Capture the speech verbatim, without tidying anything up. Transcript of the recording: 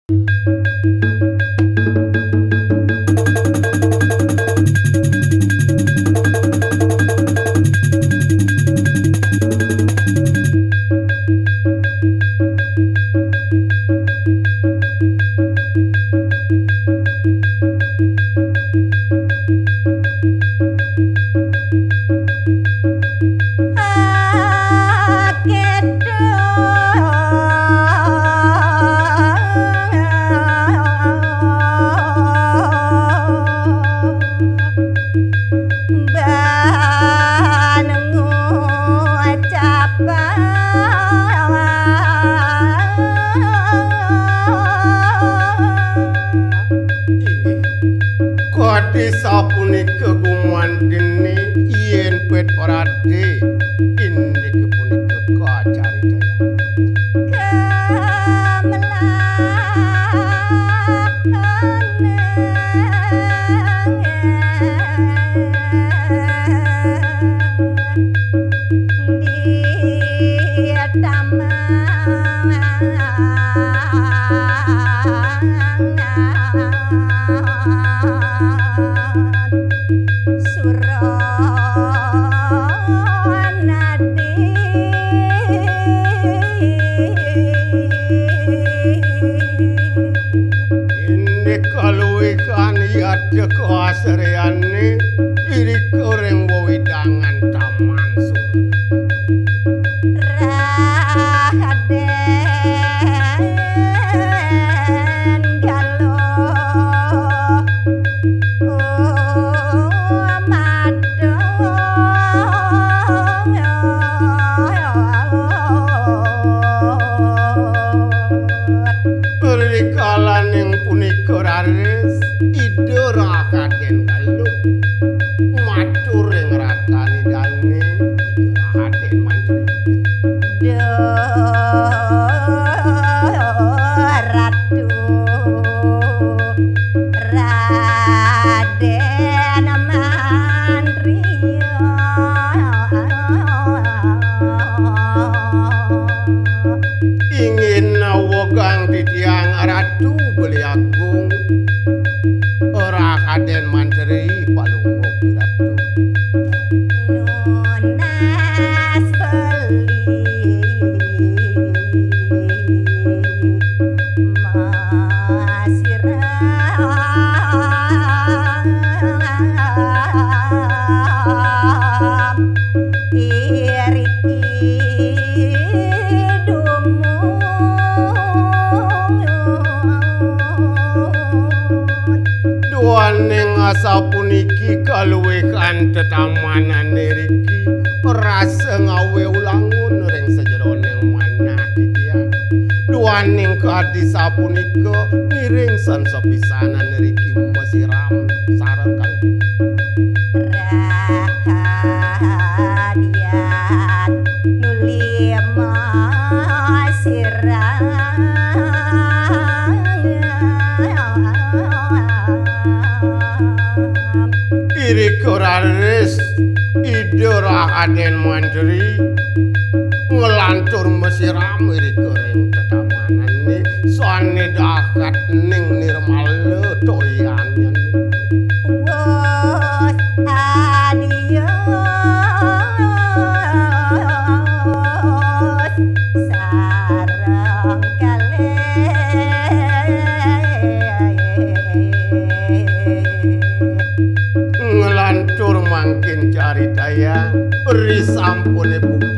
Sapunika gumandene yen pet parade indike punika kacaritaya Kasareane irik goreng wewidangan taman surga Raden galo oh madong rikala ning punika raris Raden Galuh matur ing ratani dane Raden Mantri Ratu Raden Mantri ingin nawogang titiang ratu beli agung Raden Mantri palungguh ratu Nunas beli masiram iriki ning sapuniki kaluwihan tetamanan niriki rasa ngawe ulangun ring sejeroning manah titiang duaning kadi sapunika miring san sepisanan niriki masiram sareng kali rahadian nuli masiram Raris ide Raden Mantri ngelantur mesiram iri goreng tetamanan ni soane dakat ning nirmala toyannya ni wos adios sarang kale ngelantur mangkin caritaya beri sampun ibu